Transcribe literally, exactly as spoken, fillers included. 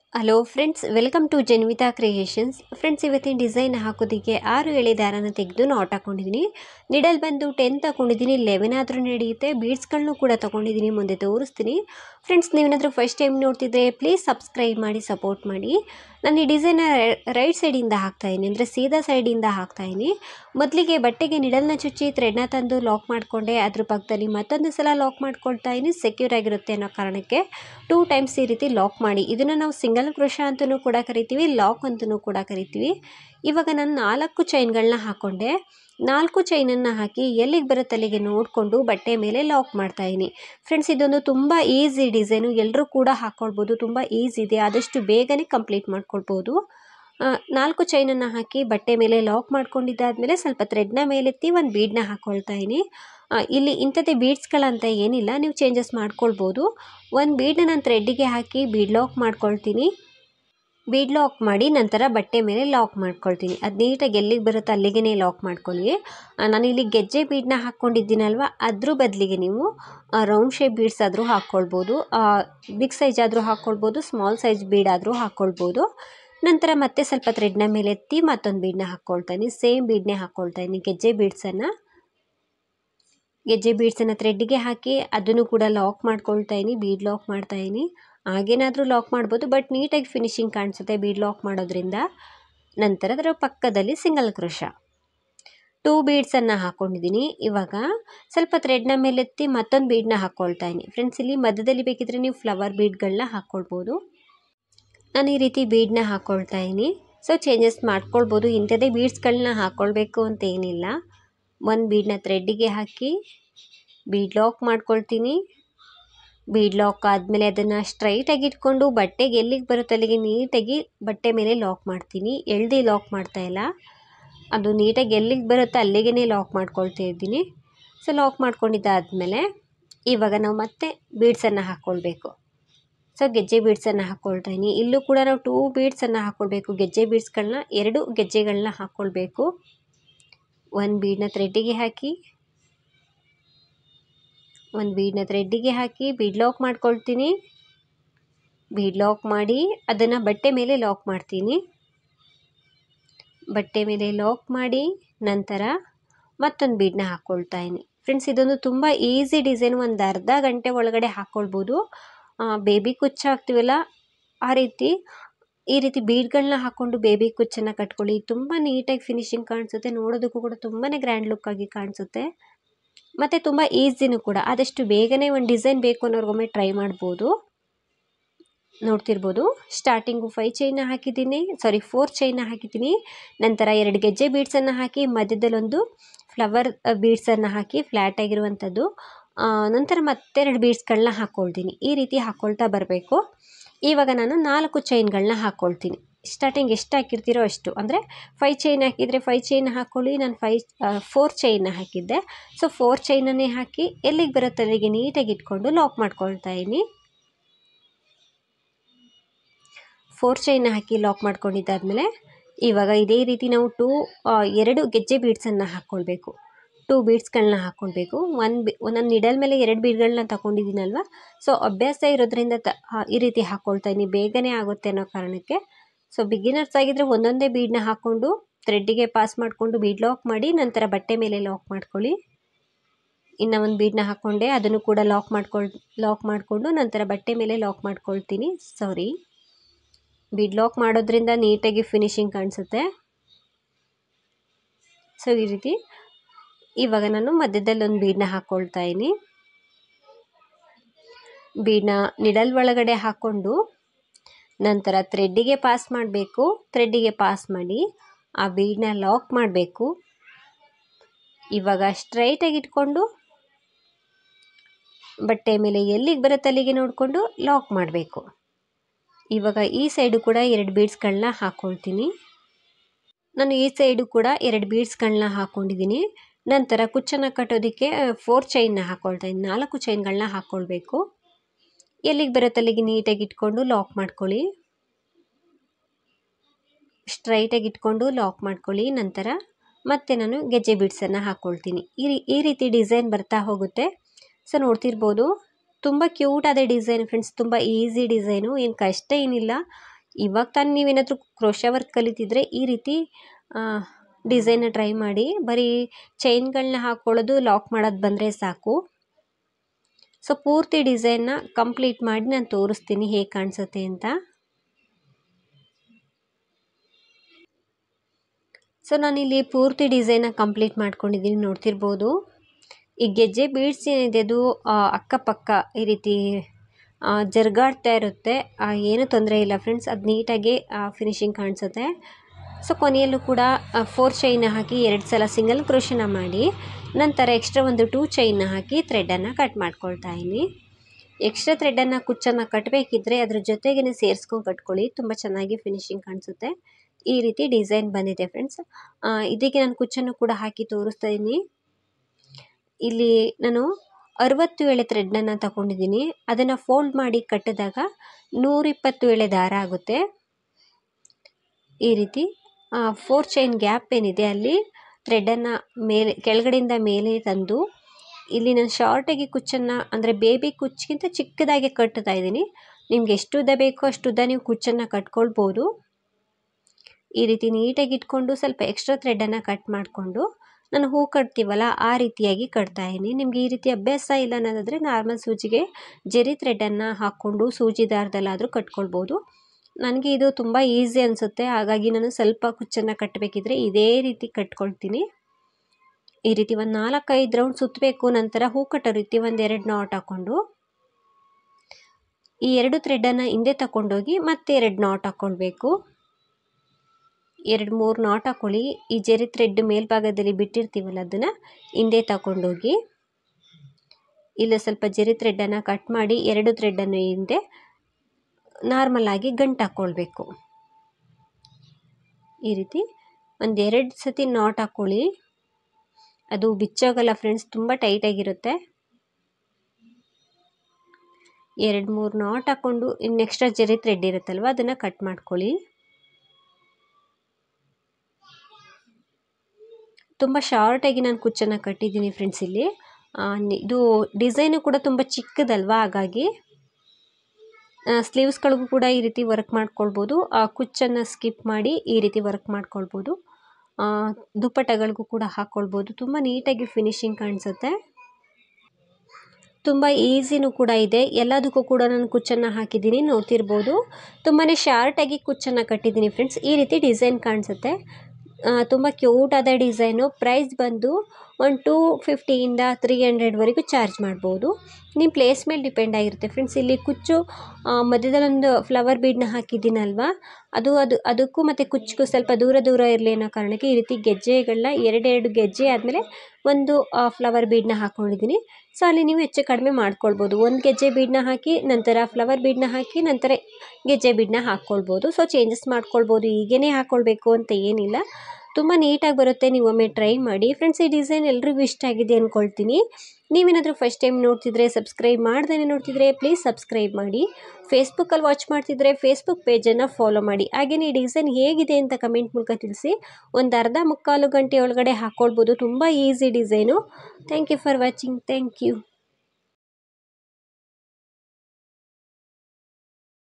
Hello friends, welcome to Janvitha creations. Friends, ಇವತ್ತಿನ design ಹಾಕೋದಕ್ಕೆ ಆರು ಎಳೆ ದಾರನ ತೆಗೆದು ನಾಟ್ ಹಾಕೊಂಡಿದ್ದೀನಿ. ನಿಡಲ್ ಬಂದು ಟೆನ್ ತಗೊಂಡಿದ್ದೀನಿ, ಲೆವೆನ್ ಆದರೂ ನಡೆಯುತ್ತೆ. ಬೀಡ್ಸ್ಗಳನ್ನೂ ಕೂಡ ತೊಗೊಂಡಿದ್ದೀನಿ, ಮುಂದೆ ತೋರಿಸ್ತೀನಿ. ಫ್ರೆಂಡ್ಸ್, ನೀವೇನಾದರೂ ಫಸ್ಟ್ ಟೈಮ್ ನೋಡ್ತಿದ್ರೆ ಪ್ಲೀಸ್ ಸಬ್ಸ್ಕ್ರೈಬ್ ಮಾಡಿ, ಸಪೋರ್ಟ್ ಮಾಡಿ. ನಾನು ಈ ಡಿಸೈನ ರೈಟ್ ಸೈಡಿಂದ ಹಾಕ್ತಾಯಿದ್ದೀನಿ, ಅಂದರೆ ಸೀದಾ ಸೈಡಿಂದ ಹಾಕ್ತಾಯಿದ್ದೀನಿ. ಮೊದಲಿಗೆ ಬಟ್ಟೆಗೆ ನಿಡಲ್ನ ಚುಚ್ಚಿ ಥ್ರೆಡ್ನ ತಂದು ಲಾಕ್ ಮಾಡಿಕೊಂಡೆ. ಅದ್ರ ಪಕ್ಕದಲ್ಲಿ ಮತ್ತೊಂದು ಸಲ ಲಾಕ್ ಮಾಡ್ಕೊಳ್ತಾ ಇದ್ದೀನಿ, ಸೆಕ್ಯೂರ್ ಆಗಿರುತ್ತೆ ಅನ್ನೋ ಕಾರಣಕ್ಕೆ ಟೂ ಟೈಮ್ಸ್ ಈ ರೀತಿ ಲಾಕ್ ಮಾಡಿ. ಇದನ್ನು ನಾವು ಸಿಂಗಲ್ ಕ್ರೋಶಾ ಅಂತಲೂ ಕೂಡ ಕರಿತೀವಿ, ಲಾಕ್ ಅಂತಲೂ ಕೂಡ ಕರಿತೀವಿ. ಇವಾಗ ನಾನು ನಾಲ್ಕು ಚೈನ್ಗಳನ್ನ ಹಾಕ್ಕೊಂಡೆ. ನಾಲ್ಕು ಚೈನನ್ನು ಹಾಕಿ ಎಲ್ಲಿಗೆ ಬರುತ್ತೆ ಅಲ್ಲಿಗೆ ನೋಡಿಕೊಂಡು ಬಟ್ಟೆ ಮೇಲೆ ಲಾಕ್ ಮಾಡ್ತಾಯಿದ್ದೀನಿ. ಫ್ರೆಂಡ್ಸ್, ಇದೊಂದು ತುಂಬ ಈಸಿ ಡಿಸೈನು, ಎಲ್ಲರೂ ಕೂಡ ಹಾಕ್ಕೊಳ್ಬೋದು. ತುಂಬ ಈಸಿ ಇದೆ, ಆದಷ್ಟು ಬೇಗನೆ ಕಂಪ್ಲೀಟ್ ಮಾಡ್ಕೊಳ್ಬೋದು. ನಾಲ್ಕು ಚೈನನ್ನು ಹಾಕಿ ಬಟ್ಟೆ ಮೇಲೆ ಲಾಕ್ ಮಾಡ್ಕೊಂಡಿದ್ದಾದಮೇಲೆ ಸ್ವಲ್ಪ ಥ್ರೆಡ್ನ ಮೇಲೆತ್ತಿ ಒಂದು ಬೀಡನ್ನ ಹಾಕ್ಕೊಳ್ತಾ ಇದ್ದೀನಿ. ಇಲ್ಲಿ ಇಂಥದ್ದೇ ಬೀಡ್ಸ್ಗಳಂತ ಏನಿಲ್ಲ, ನೀವು ಚೇಂಜಸ್ ಮಾಡ್ಕೊಳ್ಬೋದು. ಒಂದು ಬೀಡನ್ನ ನಾನು ಥ್ರೆಡ್ಡಿಗೆ ಹಾಕಿ ಬೀಡ್ ಲಾಕ್ ಮಾಡ್ಕೊಳ್ತೀನಿ. ಬೀಡ್ ಲಾಕ್ ಮಾಡಿ ನಂತರ ಬಟ್ಟೆ ಮೇಲೆ ಲಾಕ್ ಮಾಡ್ಕೊಳ್ತೀನಿ. ಅದು ನೀಟಾಗಿ ಎಲ್ಲಿಗೆ ಬರುತ್ತೋ ಅಲ್ಲಿಗೆ ಲಾಕ್ ಮಾಡ್ಕೊಳ್ಳಿ. ನಾನಿಲ್ಲಿ ಗೆಜ್ಜೆ ಬೀಡನ್ನ ಹಾಕ್ಕೊಂಡಿದ್ದೀನಲ್ವ, ಅದ್ರ ಬದಲಿಗೆ ನೀವು ರೌಂಡ್ ಶೇಪ್ ಬೀಡ್ಸ್ ಆದರೂ ಹಾಕ್ಕೊಳ್ಬೋದು. ಬಿಗ್ ಸೈಜ್ ಆದರೂ ಹಾಕ್ಕೊಳ್ಬೋದು, ಸ್ಮಾಲ್ ಸೈಜ್ ಬೀಡ್ ಆದರೂ ಹಾಕ್ಕೊಳ್ಬೋದು. ನಂತರ ಮತ್ತೆ ಸ್ವಲ್ಪ ಥ್ರೆಡ್ನ ಮೇಲೆ ಎತ್ತಿ ಮತ್ತೊಂದು ಬೀಡನ್ನ ಹಾಕ್ಕೊಳ್ತಾಯಿನಿ. ಸೇಮ್ ಬೀಡನ್ನೇ ಹಾಕ್ಕೊಳ್ತಾಯಿನಿ. ಗೆಜ್ಜೆ ಬೀಡ್ಸನ್ನು ಗೆಜ್ಜೆ ಬೀಡ್ಸನ್ನು ಥ್ರೆಡ್ಡಿಗೆ ಹಾಕಿ ಅದನ್ನು ಕೂಡ ಲಾಕ್ ಮಾಡ್ಕೊಳ್ತಾಯಿನಿ, ಬೀಡ್ ಲಾಕ್ ಮಾಡ್ತಾಯಿನಿ. ಹಾಗೇನಾದರೂ ಲಾಕ್ ಮಾಡ್ಬೋದು, ಬಟ್ ನೀಟಾಗಿ ಫಿನಿಶಿಂಗ್ ಕಾಣಿಸುತ್ತೆ ಬೀಡ್ ಲಾಕ್ ಮಾಡೋದ್ರಿಂದ. ನಂತರ ಅದರ ಪಕ್ಕದಲ್ಲಿ ಸಿಂಗಲ್ ಕ್ರೋಶಾ ಟೂ ಬೀಡ್ಸನ್ನು ಹಾಕ್ಕೊಂಡಿದ್ದೀನಿ. ಇವಾಗ ಸ್ವಲ್ಪ ಥ್ರೆಡ್ನ ಮೇಲೆತ್ತಿ ಮತ್ತೊಂದು ಬೀಡನ್ನ ಹಾಕ್ಕೊಳ್ತಾಯಿನಿ. ಫ್ರೆಂಡ್ಸ್, ಇಲ್ಲಿ ಮಧ್ಯದಲ್ಲಿ ಬೇಕಿದ್ರೆ ನೀವು ಫ್ಲವರ್ ಬೀಡ್ಗಳನ್ನ ಹಾಕ್ಕೊಳ್ಬೋದು. ನಾನು ಈ ರೀತಿ ಬೀಡನ್ನ ಹಾಕ್ಕೊಳ್ತಾಯಿನಿ. ಸೊ ಚೇಂಜಸ್ ಮಾಡ್ಕೊಳ್ಬೋದು, ಇಂಥದ್ದೇ ಬೀಡ್ಸ್ಗಳನ್ನ ಹಾಕ್ಕೊಳ್ಬೇಕು ಅಂತ ಏನಿಲ್ಲ. ಒಂದು ಬೀಡನ್ನ ಥ್ರೆಡ್ಡಿಗೆ ಹಾಕಿ ಬೀಡ್ ಲಾಕ್ ಮಾಡ್ಕೊಳ್ತೀನಿ. ಬೀಡ್ ಲಾಕ್ ಆದಮೇಲೆ ಅದನ್ನು ಸ್ಟ್ರೈಟಾಗಿ ಇಟ್ಕೊಂಡು ಬಟ್ಟೆಗೆ ಎಲ್ಲಿಗೆ ಬರುತ್ತೆ ಅಲ್ಲಿಗೆ ನೀಟಾಗಿ ಬಟ್ಟೆ ಮೇಲೆ ಲಾಕ್ ಮಾಡ್ತೀನಿ. ಎಳ್ದು ಲಾಕ್ ಮಾಡ್ತಾಯಿಲ್ಲ, ಅದು ನೀಟಾಗಿ ಎಲ್ಲಿಗೆ ಬರುತ್ತೋ ಅಲ್ಲಿಗೆ ಲಾಕ್ ಮಾಡ್ಕೊಳ್ತಾ ಇದ್ದೀನಿ. ಸೊ ಲಾಕ್ ಮಾಡ್ಕೊಂಡಿದ್ದಾದಮೇಲೆ ಇವಾಗ ನಾವು ಮತ್ತೆ ಬೀಡ್ಸನ್ನು ಹಾಕ್ಕೊಳ್ಬೇಕು. ಸೊ ಗೆಜ್ಜೆ ಬೀಡ್ಸನ್ನು ಹಾಕ್ಕೊಳ್ತಾಯಿನಿ. ಇಲ್ಲೂ ಕೂಡ ನಾವು ಟೂ ಬೀಡ್ಸನ್ನು ಹಾಕ್ಕೊಳ್ಬೇಕು. ಗೆಜ್ಜೆ ಬೀಡ್ಸ್ಗಳನ್ನ ಎರಡು ಗೆಜ್ಜೆಗಳನ್ನ ಹಾಕ್ಕೊಳ್ಬೇಕು. ಒಂದು ಬೀಡನ್ನ ಥ್ರೆಡ್ಡಿಗೆ ಹಾಕಿ ಒಂದು ಬೀಡನ್ನ ಥ್ರೆಡ್ಡಿಗೆ ಹಾಕಿ ಬೀಡ್ ಲಾಕ್ ಮಾಡ್ಕೊಳ್ತೀನಿ. ಬೀಡ್ ಲಾಕ್ ಮಾಡಿ ಅದನ್ನು ಬಟ್ಟೆ ಮೇಲೆ ಲಾಕ್ ಮಾಡ್ತೀನಿ. ಬಟ್ಟೆ ಮೇಲೆ ಲಾಕ್ ಮಾಡಿ ನಂತರ ಮತ್ತೊಂದು ಬೀಡನ್ನ ಹಾಕ್ಕೊಳ್ತಾಯಿನಿ. ಫ್ರೆಂಡ್ಸ್, ಇದೊಂದು ತುಂಬ ಈಸಿ ಡಿಸೈನ್, ಒಂದು ಅರ್ಧ ಗಂಟೆ ಒಳಗಡೆ ಹಾಕ್ಕೊಳ್ಬೋದು. ಬೇಬಿ ಕುಚ್ಚು ಹಾಕ್ತೀವಲ್ಲ ಆ ರೀತಿ ಈ ರೀತಿ ಬೀಡ್ಗಳನ್ನ ಹಾಕ್ಕೊಂಡು ಬೇಬಿ ಕುಚ್ಚನ್ನು ಕಟ್ಕೊಳ್ಳಿ. ತುಂಬ ನೀಟಾಗಿ ಫಿನಿಶಿಂಗ್ ಕಾಣಿಸುತ್ತೆ, ನೋಡೋದಕ್ಕೂ ಕೂಡ ತುಂಬಾ ಗ್ರ್ಯಾಂಡ್ ಲುಕ್ಕಾಗಿ ಕಾಣಿಸುತ್ತೆ, ಮತ್ತು ತುಂಬ ಈಸಿನೂ ಕೂಡ. ಆದಷ್ಟು ಬೇಗನೆ ಒಂದು ಡಿಸೈನ್ ಬೇಕು ಅನ್ನೋರ್ಗೊಮ್ಮೆ ಟ್ರೈ ಮಾಡ್ಬೋದು. ನೋಡ್ತಿರ್ಬೋದು, ಸ್ಟಾರ್ಟಿಂಗು ಫೈವ್ ಚೈನ ಹಾಕಿದ್ದೀನಿ, ಸಾರಿ ಫೋರ್ ಚೈನ ಹಾಕಿದ್ದೀನಿ. ನಂತರ ಎರಡು ಗೆಜ್ಜೆ ಬೀಡ್ಸನ್ನು ಹಾಕಿ ಮಧ್ಯದಲ್ಲೊಂದು ಫ್ಲವರ್ ಬೀಡ್ಸನ್ನು ಹಾಕಿ ಫ್ಲ್ಯಾಟ್ ಆಗಿರುವಂಥದ್ದು. ನಂತರ ಮತ್ತೆರಡು ಬೀಡ್ಸ್ಗಳನ್ನ ಹಾಕ್ಕೊಳ್ತೀನಿ. ಈ ರೀತಿ ಹಾಕ್ಕೊಳ್ತಾ ಬರಬೇಕು. ಇವಾಗ ನಾನು ನಾಲ್ಕು ಚೈನ್ಗಳನ್ನ ಹಾಕ್ಕೊಳ್ತೀನಿ. ಸ್ಟಾರ್ಟಿಂಗ್ ಎಷ್ಟು ಹಾಕಿರ್ತೀರೋ ಅಷ್ಟು, ಅಂದರೆ ಫೈವ್ ಚೈನ್ ಹಾಕಿದರೆ ಫೈವ್ ಚೈನ್ ಹಾಕ್ಕೊಳ್ಳಿ. ನಾನು ಫೈ ಫೋರ್ ಚೈನ್ನ ಹಾಕಿದ್ದೆ. ಸೊ ಫೋರ್ ಚೈನನ್ನೇ ಹಾಕಿ ಎಲ್ಲಿಗೆ ಬರುತ್ತೆ ಅಲ್ಲಿಗೆ ನೀಟಾಗಿ ಇಟ್ಕೊಂಡು ಲಾಕ್ ಮಾಡ್ಕೊಳ್ತಾ ಇದ್ದೀನಿ. ಫೋರ್ ಚೈನ್ನ ಹಾಕಿ ಲಾಕ್ ಮಾಡ್ಕೊಂಡಿದ್ದಾದಮೇಲೆ ಇವಾಗ ಇದೇ ರೀತಿ ನಾವು ಟೂ ಎರಡು ಗೆಜ್ಜೆ ಬೀಡ್ಸನ್ನು ಹಾಕ್ಕೊಳ್ಬೇಕು. ಟೂ ಬೀಡ್ಸ್ಗಳನ್ನ ಹಾಕ್ಕೊಳ್ಬೇಕು. ಒಂದು ಬಿ ಒಂದೊಂದು ನಿಡಲ್ ಮೇಲೆ ಎರಡು ಬೀಡ್ಗಳನ್ನ ತಗೊಂಡಿದ್ದೀನಲ್ವ, ಸೊ ಅಭ್ಯಾಸ ಇರೋದ್ರಿಂದ ತ ಈ ರೀತಿ ಹಾಕ್ಕೊಳ್ತಾಯಿದ್ದೀನಿ, ಬೇಗನೆ ಆಗುತ್ತೆ ಅನ್ನೋ ಕಾರಣಕ್ಕೆ. ಸೊ ಬಿಗಿನರ್ಸ್ ಆಗಿದ್ದರೆ ಒಂದೊಂದೇ ಬೀಡನ್ನ ಹಾಕ್ಕೊಂಡು ಥ್ರೆಡ್ಡಿಗೆ ಪಾಸ್ ಮಾಡಿಕೊಂಡು ಬೀಡ್ ಲಾಕ್ ಮಾಡಿ ನಂತರ ಬಟ್ಟೆ ಮೇಲೆ ಲಾಕ್ ಮಾಡ್ಕೊಳ್ಳಿ. ಇನ್ನು ಒಂದು ಬೀಡನ್ನ ಹಾಕ್ಕೊಂಡೆ, ಅದನ್ನು ಕೂಡ ಲಾಕ್ ಮಾಡ್ಕೊಳ್ ಲಾಕ್ ಮಾಡಿಕೊಂಡು ನಂತರ ಬಟ್ಟೆ ಮೇಲೆ ಲಾಕ್ ಮಾಡ್ಕೊಳ್ತೀನಿ. ಸಾರಿ, ಬೀಡ್ ಲಾಕ್ ಮಾಡೋದ್ರಿಂದ ನೀಟಾಗಿ ಫಿನಿಶಿಂಗ್ ಕಾಣಿಸುತ್ತೆ. ಸೊ ಈ ರೀತಿ ಇವಾಗ ನಾನು ಮಧ್ಯದಲ್ಲಿ ಒಂದು ಬೀಡನ್ನ ಹಾಕ್ಕೊಳ್ತಾ ಇದ್ದೀನಿ. ಬೀಡನ್ನ ನಿಡಲ್ ಒಳಗಡೆ ಹಾಕ್ಕೊಂಡು ನಂತರ ಥ್ರೆಡ್ಡಿಗೆ ಪಾಸ್ ಮಾಡಬೇಕು. ಥ್ರೆಡ್ಡಿಗೆ ಪಾಸ್ ಮಾಡಿ ಆ ಬೀಡನ್ನ ಲಾಕ್ ಮಾಡಬೇಕು. ಇವಾಗ ಸ್ಟ್ರೈಟಾಗಿ ಇಟ್ಕೊಂಡು ಬಟ್ಟೆ ಮೇಲೆ ಎಲ್ಲಿಗೆ ಬರುತ್ತೆ ಅಲ್ಲಿಗೆ ನೋಡಿಕೊಂಡು ಲಾಕ್ ಮಾಡಬೇಕು. ಇವಾಗ ಈ ಸೈಡು ಕೂಡ ಎರಡು ಬೀಡ್ಸ್ಗಳನ್ನ ಹಾಕ್ಕೊಳ್ತೀನಿ. ನಾನು ಈ ಸೈಡು ಕೂಡ ಎರಡು ಬೀಡ್ಸ್ಗಳನ್ನ ಹಾಕ್ಕೊಂಡಿದ್ದೀನಿ. ನಂತರ ಕುಚ್ಚನ್ನು ಕಟ್ಟೋದಕ್ಕೆ ಫೋರ್ ಚೈನ್ನ ಹಾಕ್ಕೊಳ್ತಾ ಇದ್ದೀನಿ. ನಾಲ್ಕು ಚೈನ್ಗಳನ್ನ ಹಾಕ್ಕೊಳ್ಬೇಕು. ಎಲ್ಲಿಗೆ ಬರುತ್ತೆ ಅಲ್ಲಿಗೆ ನೀಟಾಗಿ ಇಟ್ಕೊಂಡು ಲಾಕ್ ಮಾಡ್ಕೊಳ್ಳಿ. ಸ್ಟ್ರೈಟಾಗಿ ಇಟ್ಕೊಂಡು ಲಾಕ್ ಮಾಡ್ಕೊಳ್ಳಿ. ನಂತರ ಮತ್ತೆ ನಾನು ಗೆಜ್ಜೆ ಬೀಡ್ಸನ್ನು ಹಾಕ್ಕೊಳ್ತೀನಿ. ಈ ಈ ರೀತಿ ಡಿಸೈನ್ ಬರ್ತಾ ಹೋಗುತ್ತೆ. ಸೊ ನೋಡ್ತಿರ್ಬೋದು, ತುಂಬ ಕ್ಯೂಟ್ ಆದ ಡಿಸೈನ್ ಫ್ರೆಂಡ್ಸ್, ತುಂಬ ಈಸಿ ಡಿಸೈನು, ಏನು ಕಷ್ಟ ಏನಿಲ್ಲ. ಇವಾಗ ತಾನು ನೀವೇನಾದರೂ ಕ್ರೋಶಾ ವರ್ಕ್ ಕಲಿತಿದ್ರೆ ಈ ರೀತಿ ಡಿಸೈನ್ನ ಟ್ರೈ ಮಾಡಿ. ಬರೀ ಚೈನ್ಗಳನ್ನ ಹಾಕ್ಕೊಳ್ಳೋದು, ಲಾಕ್ ಮಾಡೋದು ಬಂದರೆ ಸಾಕು. ಸೊ ಪೂರ್ತಿ ಡಿಸೈನ್ನ ಕಂಪ್ಲೀಟ್ ಮಾಡಿ ನಾನು ತೋರಿಸ್ತೀನಿ ಹೇಗೆ ಕಾಣಿಸುತ್ತೆ ಅಂತ. ಸೊ ನಾನಿಲ್ಲಿ ಪೂರ್ತಿ ಡಿಸೈನ್ನ ಕಂಪ್ಲೀಟ್ ಮಾಡ್ಕೊಂಡಿದ್ದೀನಿ, ನೋಡ್ತಿರ್ಬೋದು. ಈ ಗೆಜ್ಜೆ ಬೀಡ್ಸ್ ಏನಿದೆ ಅದು ಅಕ್ಕಪಕ್ಕ ಈ ರೀತಿ ಜರುಗಾಡ್ತಾ ಇರುತ್ತೆ, ಏನೂ ತೊಂದರೆ ಇಲ್ಲ ಫ್ರೆಂಡ್ಸ್. ಅದು ನೀಟಾಗಿ ಫಿನಿಶಿಂಗ್ ಕಾಣಿಸುತ್ತೆ. ಸೊ ಕೊನೆಯಲ್ಲೂ ಕೂಡ ಫೋರ್ ಚೈನ್ನ ಹಾಕಿ ಎರಡು ಸಲ ಸಿಂಗಲ್ ಕ್ರೋಶನ ಮಾಡಿ ನಂತರ ಎಕ್ಸ್ಟ್ರಾ ಒಂದು ಟೂ ಚೈನ್ನ ಹಾಕಿ ಥ್ರೆಡನ್ನು ಕಟ್ ಮಾಡ್ಕೊಳ್ತಾ ಇದ್ದೀನಿ. ಎಕ್ಸ್ಟ್ರಾ ಥ್ರೆಡನ್ನು ಕುಚ್ಚನ್ನು ಕಟ್ಟಬೇಕಿದ್ರೆ ಅದ್ರ ಜೊತೆಗೇ ಸೇರಿಸ್ಕೊಂಡು ಕಟ್ಕೊಳ್ಳಿ, ತುಂಬ ಚೆನ್ನಾಗಿ ಫಿನಿಶಿಂಗ್ ಕಾಣಿಸುತ್ತೆ. ಈ ರೀತಿ ಡಿಸೈನ್ ಬಂದಿದೆ ಫ್ರೆಂಡ್ಸ್. ಇದಕ್ಕೆ ನಾನು ಕುಚ್ಚನ್ನು ಕೂಡ ಹಾಕಿ ತೋರಿಸ್ತಾ ಇದ್ದೀನಿ. ಇಲ್ಲಿ ನಾನು ಅರವತ್ತು ಎಳೆ ಥ್ರೆಡ್ನನ್ನು ತಗೊಂಡಿದ್ದೀನಿ. ಅದನ್ನು ಫೋಲ್ಡ್ ಮಾಡಿ ಕಟ್ಟಿದಾಗ ನೂರಿಪ್ಪತ್ತು ಎಳೆ ದಾರ ಆಗುತ್ತೆ. ಈ ರೀತಿ ಫೋರ್ ಚೈನ್ ಗ್ಯಾಪ್ ಏನಿದೆ ಅಲ್ಲಿ ಥ್ರೆಡನ್ನು ಮೇಲೆ ಕೆಳಗಡೆಯಿಂದ ಮೇಲೆ ತಂದು ಇಲ್ಲಿ ನಾನು ಶಾರ್ಟಾಗಿ ಕುಚ್ಚನ್ನು, ಅಂದರೆ ಬೇಬಿ ಕುಚ್ಚಿಗಿಂತ ಚಿಕ್ಕದಾಗಿ ಕಟ್ತಾ ಇದ್ದೀನಿ. ನಿಮ್ಗೆ ಎಷ್ಟು ಉದ್ದ ಬೇಕೋ ಅಷ್ಟು ಉದ್ದ ನೀವು ಕುಚ್ಚನ್ನು ಕಟ್ಕೊಳ್ಬೋದು. ಈ ರೀತಿ ನೀಟಾಗಿ ಇಟ್ಕೊಂಡು ಸ್ವಲ್ಪ ಎಕ್ಸ್ಟ್ರಾ ಥ್ರೆಡನ್ನು ಕಟ್ ಮಾಡಿಕೊಂಡು ನಾನು ಹೂ ಕಟ್ತೀವಲ್ಲ ಆ ರೀತಿಯಾಗಿ ಕಟ್ತಾ ಇದ್ದೀನಿ. ನಿಮ್ಗೆ ಈ ರೀತಿ ಅಭ್ಯಾಸ ಇಲ್ಲ ಅನ್ನೋದಾದರೆ ನಾರ್ಮಲ್ ಸೂಜಿಗೆ ಜರಿ ಥ್ರೆಡನ್ನು ಹಾಕ್ಕೊಂಡು ಸೂಜಿ ದಾರದಲ್ಲಾದರೂ ಕಟ್ಕೊಳ್ಬೋದು. ನನಗೆ ಇದು ತುಂಬ ಈಸಿ ಅನಿಸುತ್ತೆ, ಹಾಗಾಗಿ ನಾನು ಸ್ವಲ್ಪ ಕುಚ್ಚನ್ನು ಕಟ್ಟಬೇಕಿದ್ರೆ ಇದೇ ರೀತಿ ಕಟ್ಕೊಳ್ತೀನಿ. ಈ ರೀತಿ ಒಂದು ನಾಲ್ಕೈದು ರೌಂಡ್ ಸುತ್ತಬೇಕು. ನಂತರ ಹೂ ಕಟ್ಟೋ ರೀತಿ ಒಂದೆರಡು ನಾಟ್ ಹಾಕ್ಕೊಂಡು ಈ ಎರಡು ಥ್ರೆಡನ್ನು ಹಿಂದೆ ತಗೊಂಡೋಗಿ ಮತ್ತೆ ಎರಡು ನಾಟ್ ಹಾಕ್ಕೊಳ್ಬೇಕು. ಎರಡು ಮೂರು ನಾಟ್ ಹಾಕ್ಕೊಳ್ಳಿ. ಈ ಜರಿ ಥ್ರೆಡ್ ಮೇಲ್ಭಾಗದಲ್ಲಿ ಬಿಟ್ಟಿರ್ತೀವಲ್ಲ ಅದನ್ನು ಹಿಂದೆ ತಗೊಂಡೋಗಿ ಇಲ್ಲ ಸ್ವಲ್ಪ ಜರಿ ಥ್ರೆಡನ್ನು ಕಟ್ ಮಾಡಿ ಎರಡು ಥ್ರೆಡನ್ನು ಹಿಂದೆ ನಾರ್ಮಲ್ ಆಗಿ ಗಂಟು ಹಾಕ್ಕೊಳ್ಬೇಕು. ಈ ರೀತಿ ಒಂದೆರಡು ಸತಿ ನಾಟ್ ಹಾಕ್ಕೊಳ್ಳಿ, ಅದು ಬಿಚ್ಚೋಗಲ್ಲ ಫ್ರೆಂಡ್ಸ್, ತುಂಬ ಟೈಟಾಗಿರುತ್ತೆ. ಎರಡು ಮೂರು ನಾಟ್ ಹಾಕ್ಕೊಂಡು ಇನ್ನು ಎಕ್ಸ್ಟ್ರಾ ಜರಿ ಥ್ರೆಡ್ ಇರುತ್ತಲ್ವ ಅದನ್ನು ಕಟ್ ಮಾಡ್ಕೊಳ್ಳಿ. ತುಂಬ ಶಾರ್ಟಾಗಿ ನಾನು ಕುಚ್ಚನ್ನು ಕಟ್ಟಿದ್ದೀನಿ ಫ್ರೆಂಡ್ಸ್. ಇಲ್ಲಿ ಇದು ಡಿಸೈನು ಕೂಡ ತುಂಬ ಚಿಕ್ಕದಲ್ವ, ಹಾಗಾಗಿ ಸ್ಲೀವ್ಸ್ಗಳಿಗೂ ಕೂಡ ಈ ರೀತಿ ವರ್ಕ್ ಮಾಡ್ಕೊಳ್ಬೋದು. ಕುಚ್ಚನ್ನು ಸ್ಕಿಪ್ ಮಾಡಿ ಈ ರೀತಿ ವರ್ಕ್ ಮಾಡ್ಕೊಳ್ಬೋದು. ದುಪ್ಪಟ್ಟಗಳಿಗೂ ಕೂಡ ಹಾಕ್ಕೊಳ್ಬೋದು. ತುಂಬ ನೀಟಾಗಿ ಫಿನಿಶಿಂಗ್ ಕಾಣಿಸುತ್ತೆ. ತುಂಬ ಈಸಿನೂ ಕೂಡ ಇದೆ. ಎಲ್ಲದಕ್ಕೂ ಕೂಡ ನಾನು ಕುಚ್ಚನ್ನು ಹಾಕಿದ್ದೀನಿ, ನೋಡ್ತಿರ್ಬೋದು. ತುಂಬಾ ಶಾರ್ಟಾಗಿ ಕುಚ್ಚನ್ನು ಕಟ್ಟಿದ್ದೀನಿ ಫ್ರೆಂಡ್ಸ್. ಈ ರೀತಿ ಡಿಸೈನ್ ಕಾಣಿಸುತ್ತೆ. ತುಂಬ ಕ್ಯೂಟಾದ ಡಿಸೈನು. ಪ್ರೈಸ್ ಬಂದು ಒಂದು ಟೂ ಫಿಫ್ಟಿಯಿಂದ ತ್ರೀ ಹಂಡ್ರೆಡ್ವರೆಗೂ ಚಾರ್ಜ್ ಮಾಡ್ಬೋದು. ನಿಮ್ಮ ಪ್ಲೇಸ್ ಮೇಲೆ ಡಿಪೆಂಡ್ ಆಗಿರುತ್ತೆ ಫ್ರೆಂಡ್ಸ್. ಇಲ್ಲಿ ಕುಚ್ಚು ಮಧ್ಯದಲ್ಲೊಂದು ಫ್ಲವರ್ ಬೀಡನ್ನ ಹಾಕಿದ್ದೀನಲ್ವ, ಅದು ಅದು ಅದಕ್ಕೂ ಮತ್ತು ಕುಚ್ಚಿಗೂ ಸ್ವಲ್ಪ ದೂರ ದೂರ ಇರಲಿ ಅನ್ನೋ ಕಾರಣಕ್ಕೆ ಈ ರೀತಿ ಗೆಜ್ಜೆಗಳನ್ನ ಎರಡೆರಡು ಗೆಜ್ಜೆ ಆದಮೇಲೆ ಒಂದು ಫ್ಲವರ್ ಬೀಡನ್ನ ಹಾಕ್ಕೊಂಡಿದ್ದೀನಿ. ಸೊ ಅಲ್ಲಿ ನೀವು ಹೆಚ್ಚು ಕಡಿಮೆ ಮಾಡ್ಕೊಳ್ಬೋದು. ಒಂದು ಗೆಜ್ಜೆ ಬೀಡನ್ನ ಹಾಕಿ ನಂತರ ಫ್ಲವರ್ ಬೀಡನ್ನ ಹಾಕಿ ನಂತರ ಗೆಜ್ಜೆ ಬೀಡನ್ನ ಹಾಕ್ಕೊಳ್ಬೋದು. ಸೊ ಚೇಂಜಸ್ ಮಾಡ್ಕೊಳ್ಬೋದು, ಹೀಗೇ ಹಾಕ್ಕೊಳ್ಬೇಕು ಅಂತ ಏನಿಲ್ಲ. ತುಂಬ ನೀಟಾಗಿ ಬರುತ್ತೆ, ನೀವು ಒಮ್ಮೆ ಟ್ರೈ ಮಾಡಿ ಫ್ರೆಂಡ್ಸ್. ಈ ಡಿಸೈನ್ ಎಲ್ರಿಗೂ ಇಷ್ಟ ಆಗಿದೆ ಅಂದ್ಕೊಳ್ತೀನಿ. ನೀವೇನಾದರೂ ಫಸ್ಟ್ ಟೈಮ್ ನೋಡ್ತಿದ್ರೆ, ಸಬ್ಸ್ಕ್ರೈಬ್ ಮಾಡ್ದೇ ನೋಡ್ತಿದ್ರೆ ಪ್ಲೀಸ್ ಸಬ್ಸ್ಕ್ರೈಬ್ ಮಾಡಿ. ಫೇಸ್ಬುಕ್ಕಲ್ಲಿ ವಾಚ್ ಮಾಡ್ತಿದ್ರೆ ಫೇಸ್ಬುಕ್ ಪೇಜನ್ನು ಫಾಲೋ ಮಾಡಿ. ಹಾಗೆಯೇ ಈ ಡಿಸೈನ್ ಹೇಗಿದೆ ಅಂತ ಕಮೆಂಟ್ ಮೂಲಕ ತಿಳಿಸಿ. ಒಂದು ಅರ್ಧ ಮುಕ್ಕಾಲು ಗಂಟೆ ಒಳಗಡೆ ಹಾಕ್ಕೊಳ್ಬೋದು. ತುಂಬ easy design. Thank you for watching. Thank you.